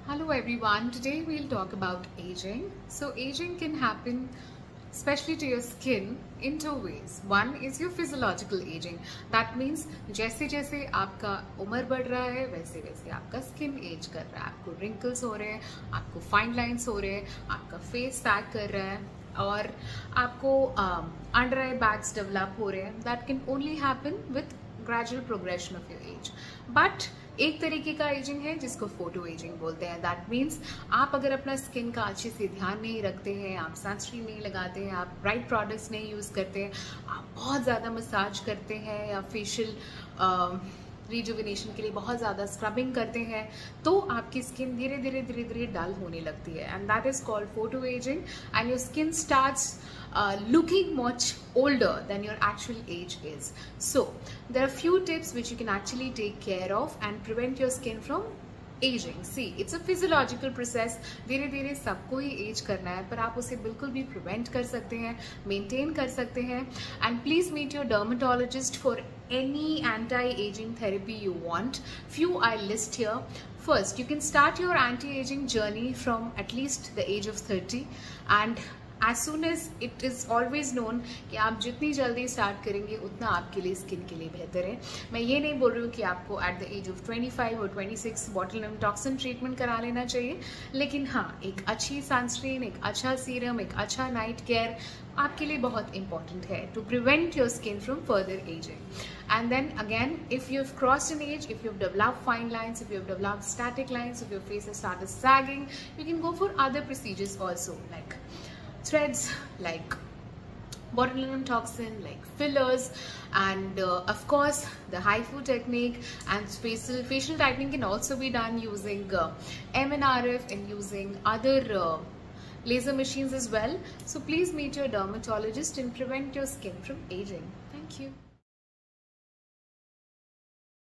Hello everyone, today we'll talk about aging. So aging can happen especially to your skin in two ways. One is your physiological aging. That means जैसे जैसे आपका उम्र बढ़ रहा है वैसे वैसे आपका स्किन एज कर रहा है, आपको रिंकल्स हो रहे हैं, आपको फाइन लाइंस हो रहे हैं, आपका फेस सैग कर रहा है और आपको अंडर आई बैग्स डेवलप हो रहे हैं. That can only happen with gradual progression of your age. But एक तरीके का एजिंग है जिसको फोटो एजिंग बोलते हैं. दैट मीन्स आप अगर अपना स्किन का अच्छे से ध्यान नहीं रखते हैं, आप सनस्क्रीन नहीं लगाते हैं, आप ब्राइट प्रोडक्ट्स नहीं यूज़ करते हैं, आप बहुत ज़्यादा मसाज करते हैं या फेशियल रिजुविनेशन के लिए बहुत ज़्यादा स्क्रबिंग करते हैं, तो आपकी स्किन धीरे धीरे डल होने लगती है. And that is called photo ageing and your skin starts looking much older than your actual age is. So there are few tips which you can actually take care of and prevent your skin from aging. See, it's a physiological process. धीरे धीरे सबको ही as करना है, पर आप उसे बिल्कुल भी प्रिवेंट कर सकते हैं, मेंटेन कर सकते हैं. And please meet your dermatologist for any anti-aging therapy you want. Few I'll list here. First, you can start your anti-aging journey from at least the age of 30 and as soon as it is always known कि आप जितनी जल्दी start करेंगे उतना आपके लिए skin के लिए बेहतर है. मैं ये नहीं बोल रही हूँ कि आपको एट द एज ऑफ 25 और 26 बोटुलिनम टॉक्सिन ट्रीटमेंट करा लेना चाहिए, लेकिन हाँ, एक अच्छी सनस्क्रीन, एक अच्छा सीरम, एक अच्छा नाइट केयर आपके लिए बहुत इंपॉर्टेंट है to prevent your skin from further ageing. And then again, if you've crossed an age, if you've developed fine lines, if you've developed static lines, if your face has started sagging, you can go for other procedures also, like threads, like botulinum toxin, like fillers, and of course the HIFU technique. And facial tightening can also be done using MNRF and using other laser machines as well. So please meet your dermatologist and prevent your skin from aging. Thank you.